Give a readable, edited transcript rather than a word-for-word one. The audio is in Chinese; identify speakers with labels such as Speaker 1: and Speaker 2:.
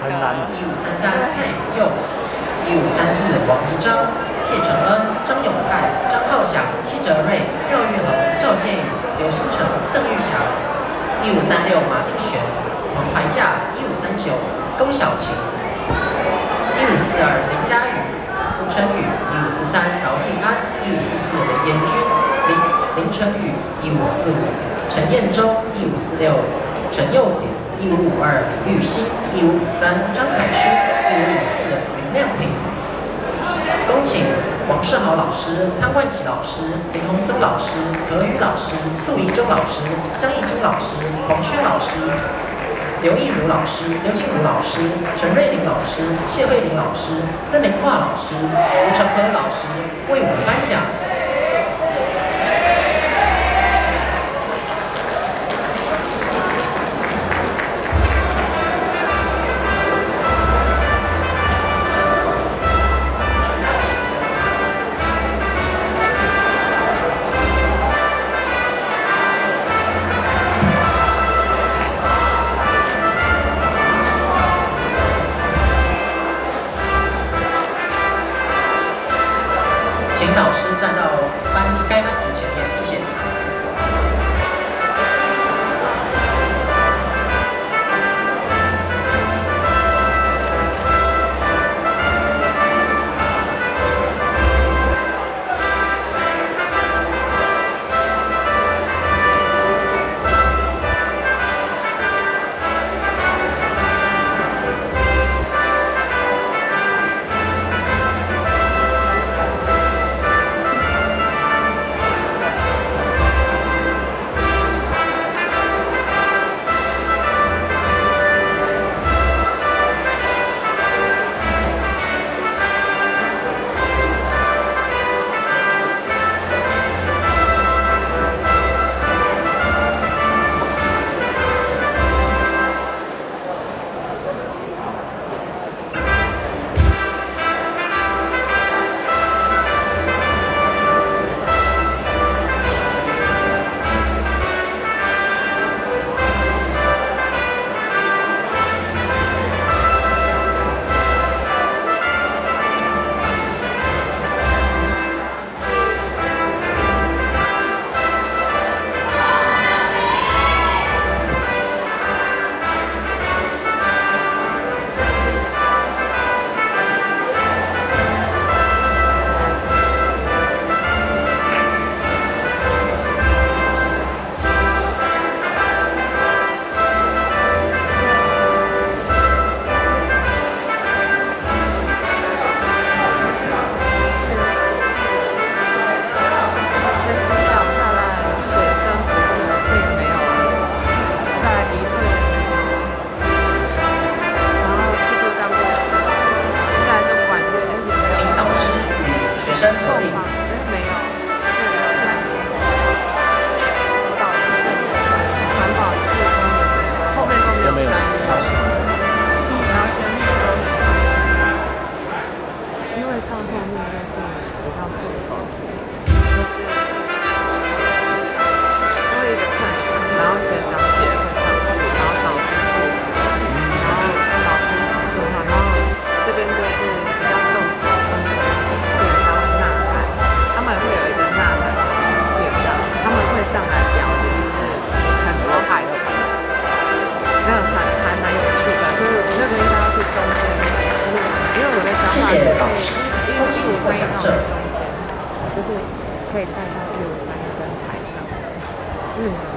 Speaker 1: 很难。
Speaker 2: 1533蔡永佑，1534王宜章、谢承恩、张永泰、张浩祥、戚哲瑞、廖玉衡、赵建宇、刘兴成、邓玉祥，1536马定玄、黄怀嘉，1539龚小琴，1542林佳宇、胡晨宇，1543饶敬安，1544林延君、林晨宇，1545陈彦洲，1546陈佑廷，1552李玉兴，1553张凯勋，1554林亮廷。恭请王世豪老师、潘万琪老师、林宏增老师、何宇老师、杜怡中老师、张义珠老师、黄轩老师、刘义如老师、刘静茹老师、陈瑞玲老师、谢慧玲老师、曾明化老师、吴成和老师为我们颁奖。请老师站到该班级前面，谢谢。谢谢老师，恭喜获奖者。
Speaker 3: 就是可以带到153跟台上，